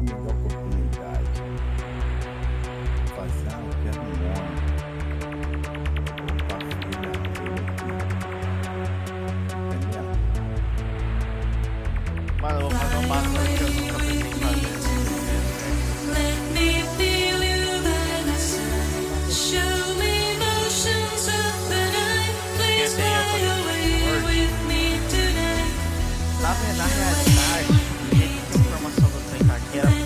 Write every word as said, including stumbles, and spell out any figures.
me dá a oportunidade de fazer uma pergunta. Opa, filha, entendeu? Mano, eu vou fazer um bagulho que eu nunca pensei em fazer. Let me feel you by my side. Show me motions of the night. Please fly away with me tonight. Na, na realidade, o jeito que a informação do trem tá aqui era